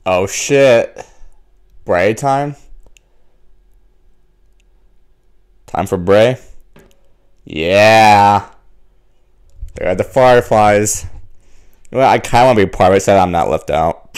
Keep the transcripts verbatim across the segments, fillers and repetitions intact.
Oh shit. Bray time? Time for Bray? Yeah. They got the Fireflies. Well, I kind of want to be part of it so I'm not left out.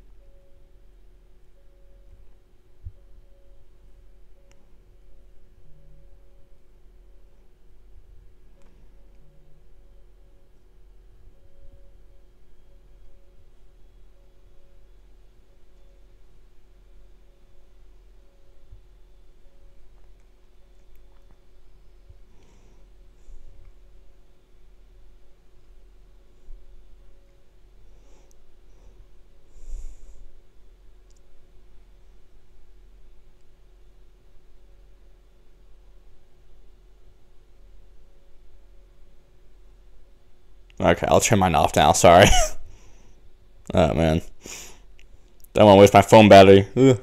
Okay, I'll turn mine off now. Sorry. Oh, man. Don't want to waste my phone battery. Ugh.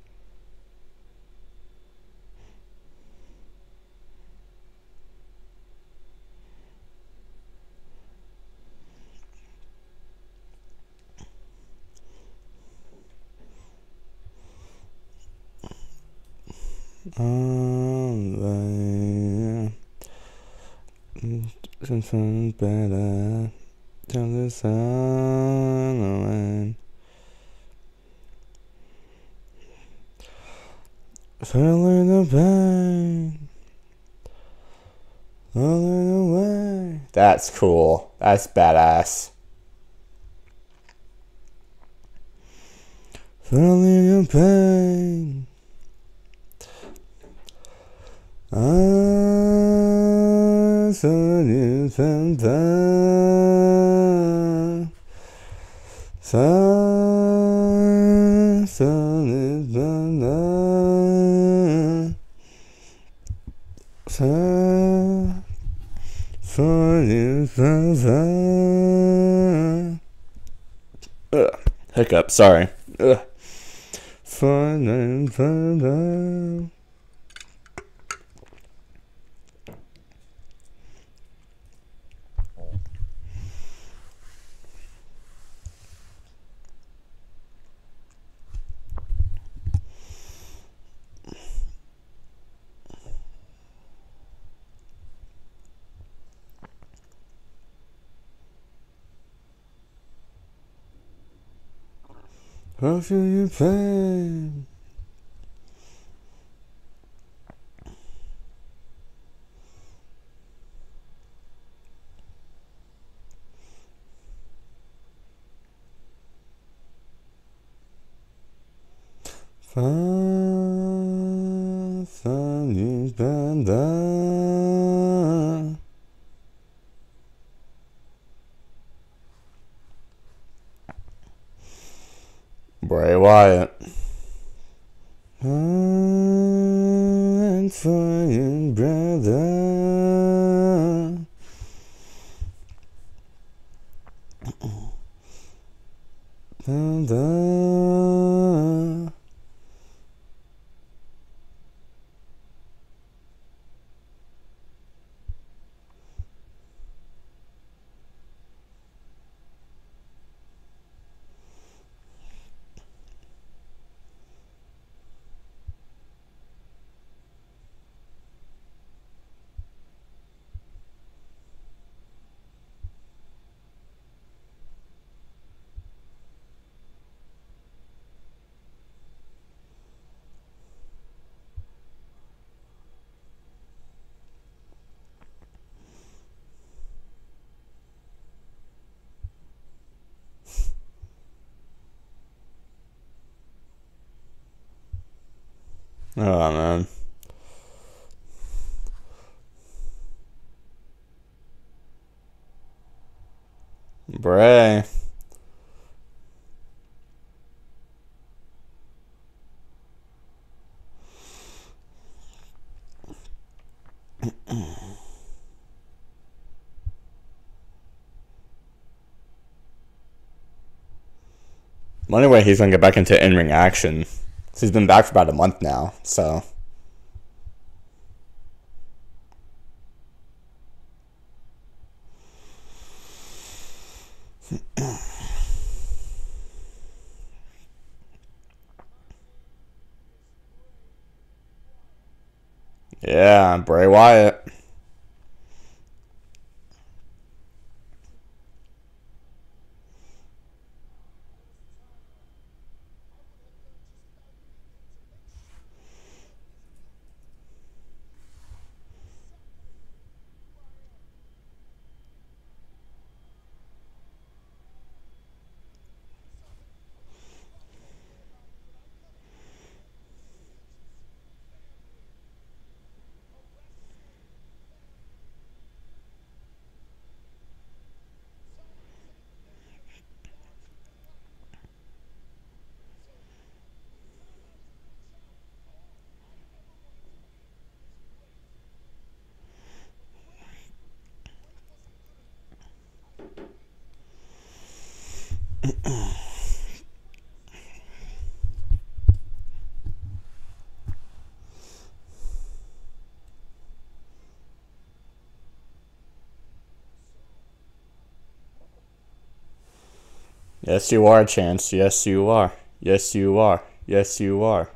Um, something better than the sun. Feeling the pain, falling away. That's cool. That's badass. Feeling the pain. I saw you sometime. So, so it's done. So, for you sometime. Ugh. Hiccup, sorry. Ugh. For you sometime. How feel your pain? Far from you been done. Bray Wyatt. I'm for you, brother. Brother. Oh, man. Bray. Wonder when he's gonna get back into in-ring action. So he's been back for about a month now, so. Yeah, Bray Wyatt. Yes, you are, Chance. Yes, you are. Yes, you are. Yes, you are.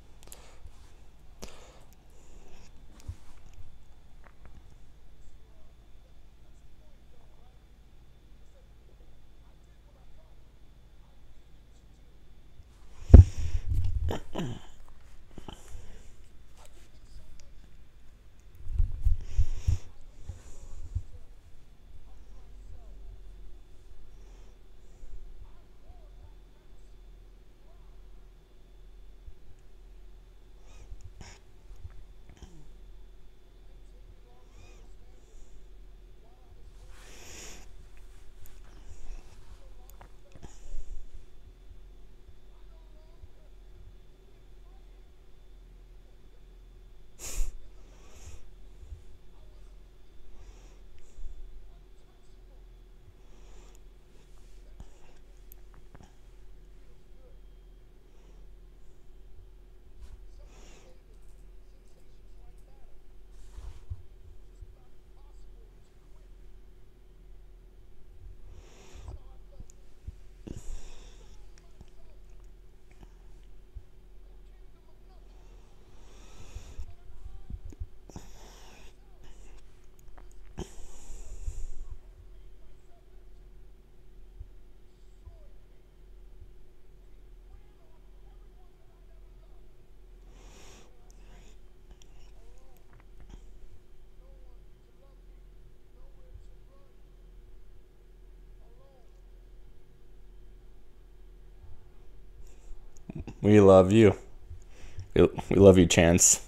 We love you. We, we love you, Chance.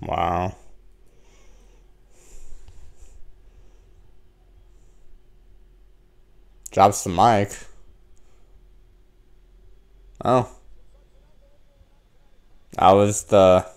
Wow. Drops the mic. Oh. That was the